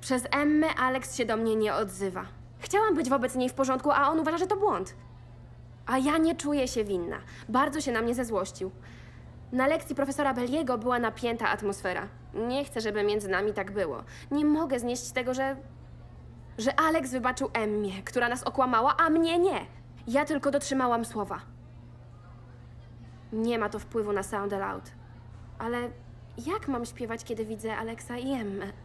Przez Emmę Alex się do mnie nie odzywa. Chciałam być wobec niej w porządku, a on uważa, że to błąd. A ja nie czuję się winna. Bardzo się na mnie zezłościł. Na lekcji profesora Belliego była napięta atmosfera. Nie chcę, żeby między nami tak było. Nie mogę znieść tego, że Alex wybaczył Emmie, która nas okłamała, a mnie nie. Ja tylko dotrzymałam słowa. Nie ma to wpływu na Sound Aloud. Ale jak mam śpiewać, kiedy widzę Alexa i Emmę?